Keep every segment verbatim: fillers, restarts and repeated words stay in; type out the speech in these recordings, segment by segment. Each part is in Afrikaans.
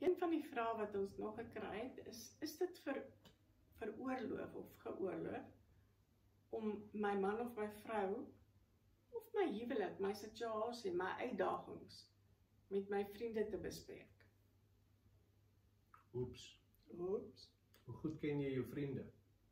Een van die vrae wat ons nog gekry het is, is dit vir veroorloof of geoorloof om my man of my vrou of my huwelik, my situasie, my uitdagings met my vriende te bespreek? Oeps. Oeps. Hoe goed ken jy jou vriende?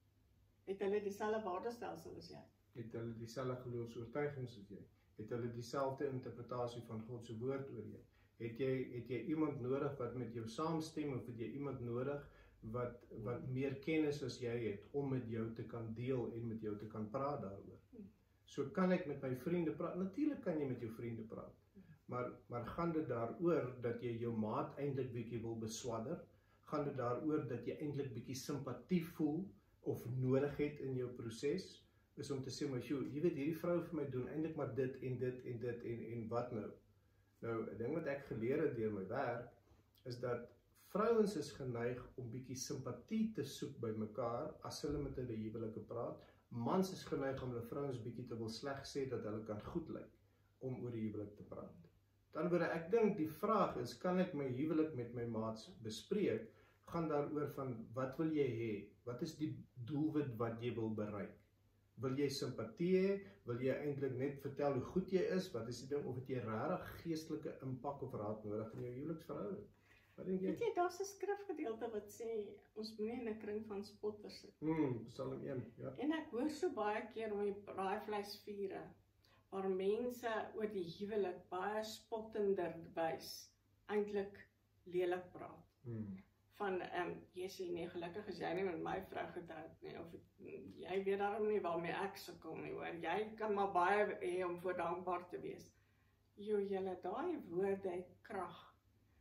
Het hulle dieselfde waardestelsel as jy? Het hulle dieselfde geloofsoortuigings as jy? Het hulle dieselfde interpretasie van God se woord oor jy? Het jy, het jy iemand nodig wat met jou saamstem, of het jy iemand nodig wat, wat meer kennis as jy het, om met jou te kan deel en met jou te kan praat daaroor? So kan ek met my vriende praat? Natuurlijk kan jy met jou vriende praat, maar, maar gaan dit daaroor dat jy jou maat eintlik bietjie wil beswadder? Gaan dit daaroor dat jy eintlik bietjie simpatie voel, of nodig het in jou proses, is om te sê, maar jy weet, hierdie vrou vir my doen eintlik maar dit en dit en dit en, en wat nou? Nou, 'n ding wat ek geleer het deur my werk, is dat vrouens is geneig om bietjie simpatie te soek by mekaar, as hulle met hulle huwelike praat. Mans is geneig om hulle vrouens bietjie te wil sleg sê, dat hulle kan goed lyk, om oor die huwelik te praat. Dan word ek dink, die vraag is, kan ek my huwelik met my maats bespreek, gaan daaroor van, wat wil jy hê? Wat is die doelwit wat jy wil bereik? Wil jy simpatie hê? Wil jy eintlik net vertel hoe goed jy is? Wat is die ding? Of het jy regtig geestelike impak of raad nodig in jou huweliksverhouding? Wat dink jy? Weet jy, daar's 'n skrifgedeelte wat sê, ons moenie in 'n kring van spotters sit. Hmm, Psalm een, ja. En ek hoor so baie keer om die braaivleisvure, waar mense oor die huwelik baie spottender wys, eintlik lelik praat. Hmm. Van, um, jy sê nie, gelukkig is jy nie met my vrou getroud nie, of jy weet daarom nie waarmee ek sukkel nie, hoor, jy kan maar baie hê om voor dankbaar te wees. Jo, julle, daai woorde het krag,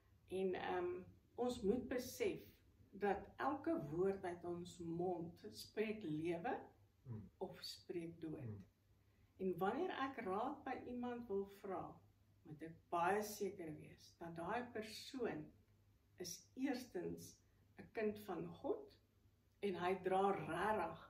en um, ons moet besef, dat elke woord uit ons mond spreek lewe, hmm. of spreek dood. Hmm. En wanneer ek raad by iemand wil vra, moet ek baie seker wees, dat daai persoon is eerstens 'n kind van God, en hy dra regtig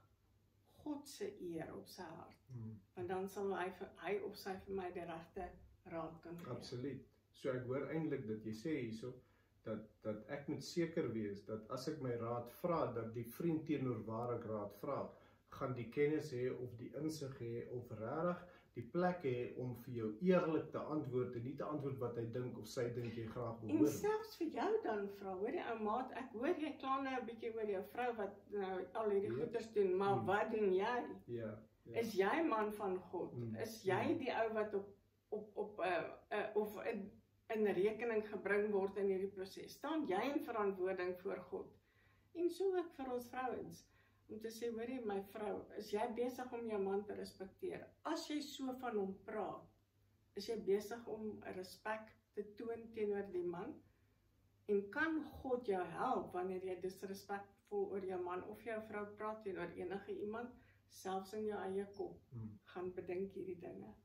God se eer op sy hart. Hmm. Want dan sal hy, vir, hy of sy vir my die regte raad kan gee. Absoluut. So ek hoor eintlik dat jy sê hierso, dat, dat ek moet seker wees, dat as ek my raad vra, dat die vriend teenoor waar ek raad vra, gaan die kennis hê, of die insig hê, of regtig die plek hê, om vir jou eerlik te antwoord, en nie te antwoord wat hy dink, of sy dink jy graag wil hoor. En selfs vir jou dan, vrou, hoor die ou maat, ek hoor jy kla nou 'n bietjie oor jou vrou, wat nou al hierdie Yep. goeders doen, maar Hmm. wat doen jy? Ja, ja. Is jy man van God? Hmm. Is jy die ou wat op, op, op uh, uh, of in, in rekening gebring word in hierdie proses? Staan jy in verantwoording voor God? En so ook vir ons vrouens, om te sê, hoorie my vrou, is jy besig om jou man te respekteer? As jy so van hom praat, is jy besig om respek te toon teenoor die man? En kan God jou help wanneer jy disrespekvol oor jou man of jou vrou praat teenoor enige iemand, selfs in jou eie kop? Hmm. Gaan bedink hierdie dinge.